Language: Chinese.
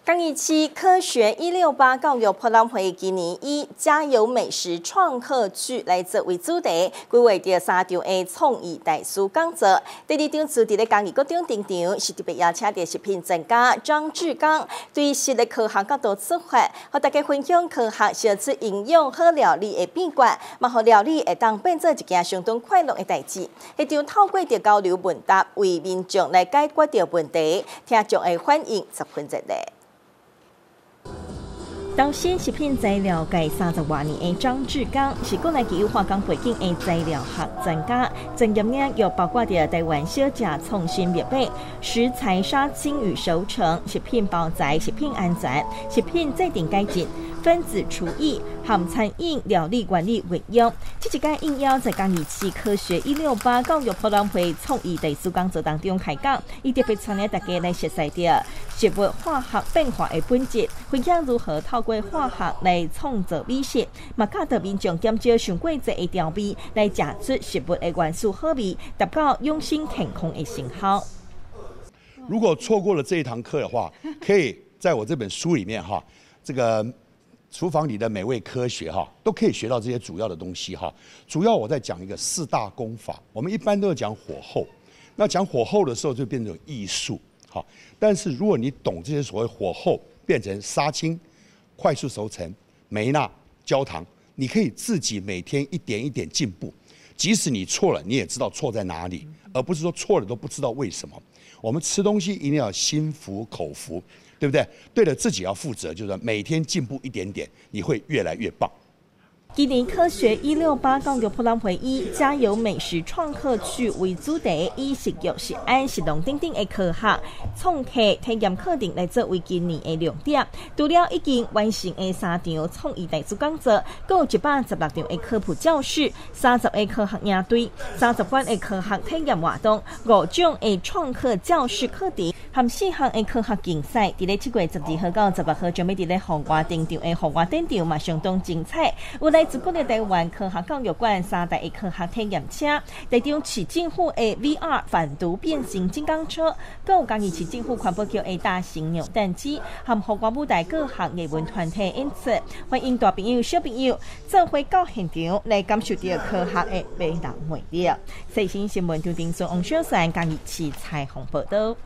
嘉义市科学168教育博览会今年以加油美食创客剧来作为主题，规划着3场的创意大师讲座。第2场是伫咧嘉义国中登场，是特别邀请着食品专家张志刚，对实的科学角度出发，和大家分享科学小吃营养好料理的秘诀，嘛互料理会当变做一件相当快乐的代志。迄场透过着交流问答，为民众来解决着问题，听众的反应十分热烈。投身食品材料界30多年的张志刚，是国内具有化工背景的材料学专家，专业领域包括着台湾小吃创新灭百、食材杀青与熟成、食品包材、食品安全、食品制定改进、分子厨艺和餐饮料理管理运用。这一届应邀在嘉义市科学168教育博览会创意大师讲座当中开讲，伊特别请领大家来熟悉着食物化学变化的本质，分享如何透过化学来创造美食，嘛教导民众减少上过济的调味，来吃出食物的元素好味，达到养生健康的成效。 如果错过了这一堂课的话，可以在我这本书里面哈，这个厨房里的美味科学哈，都可以学到这些主要的东西哈。主要我在讲一个4大功法，我们一般都要讲火候，那讲火候的时候就变成艺术哈。但是如果你懂这些所谓火候，变成杀青、快速熟成、梅纳、焦糖，你可以自己每天一点一点进步。即使你错了，你也知道错在哪里，而不是说错了都不知道为什么。我们吃东西一定要心服口服，对不对？对了，自己要负责，就是每天进步一点点，你会越来越棒。 今年科学168教育博览会以加油美食创客剧为主题，以食育、食安、食农等等的科学创客体验课程来作为今年的亮点。除了已经完成的3场创意大师讲座，更有116场的科普教室、30个科学营队、30馆的科学体验活动、5种的创客教室课程，和4项的科学竞赛。伫咧7月12號到18號，準備伫咧戶外登場的戶外登場嘛，相當精彩。有來自國立台灣科學教育館3大的科學體驗車，台中市政府的 VR 反毒變形金剛車，更有嘉義市政府環保局的大型扭蛋機，和戶外舞台各項藝文團體演出。歡迎大朋友、小朋友做伙到現場來感受到科學的美人魅力。細心新聞中丁孫王小山嘉義市採訪報道。